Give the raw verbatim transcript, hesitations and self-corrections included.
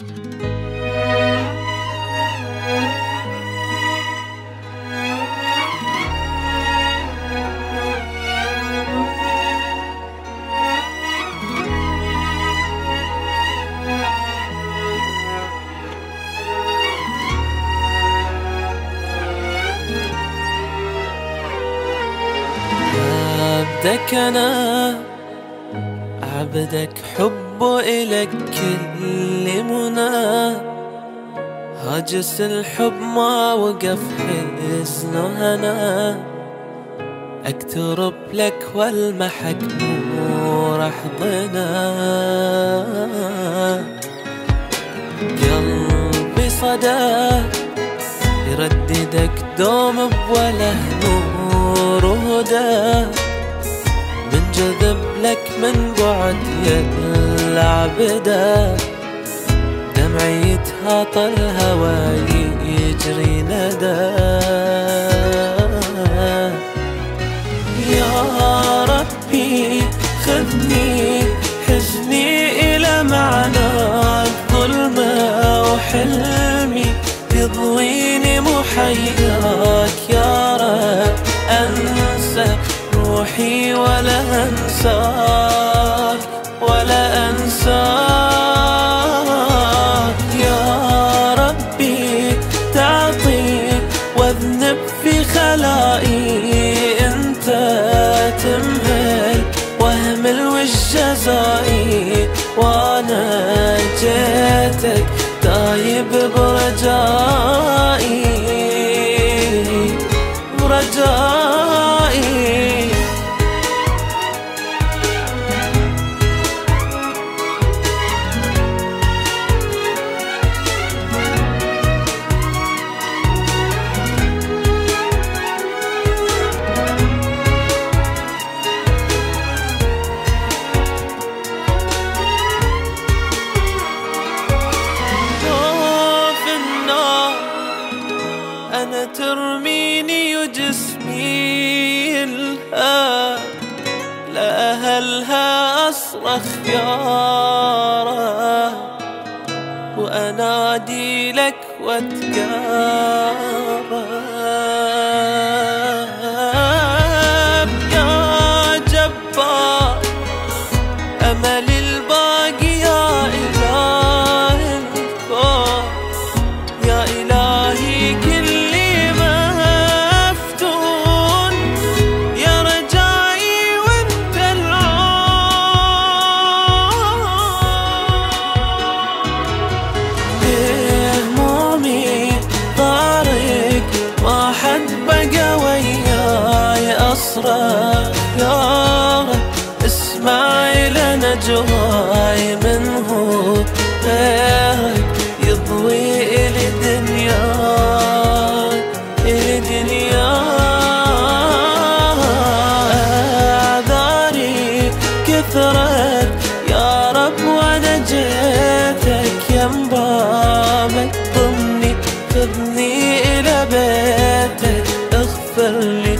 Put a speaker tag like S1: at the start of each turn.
S1: عبدك أنا عبدك، حب إلك كل منى، هاجس الحب ما وقف حزنه هنا، أقترب لك والمحك نور أحضنا، قلبي صدى يرددك دوم بوله نور وهدى، منجذب لك من بعد يلعب بدا، دمعي يتهاطى الهوى يجري ندى، يا ربي خذني حزني إلى معنى الظلمة، وحلمي يضويني محياك يا رب، أنسى روحي ولا أنساك ولا أنساك، يا ربي تعطي واذنب في خلائي، أنت تمهل واهمل والجزائي، وأنا جيتك تايب برجائي برجائي. أنا ترميني وجسمي لها، لأهلها أصرخ خيارة، وأنادي لك واتقارب، يا جبار أمل الباقي يا إله الكون، يا إلهي يا رب اسمع إلى نجواي، منه غيرك يضوي إلي دنياي إلي دنياي، أعذاري كثرت يا رب وأنا جيتك يم بابك، ضمني خذني إلى بيتك، اغفر لي